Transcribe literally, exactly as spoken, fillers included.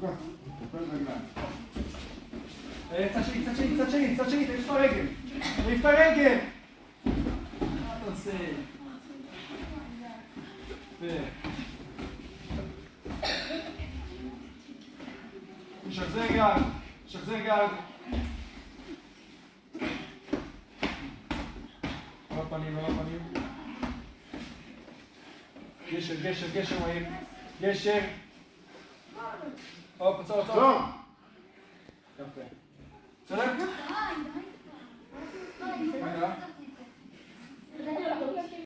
תופל רגליים. צד שני, צד שני, צד שני, צד שני, תעיף את הרגל. תעיף את הרגל. מה אתה עושה? שחזר גג, שחזר גג. לא פנים, לא פנים. גשר, גשר, גשר מהיר. גשר. הופ, עצור, עצור. יפה. בסדר? רגע.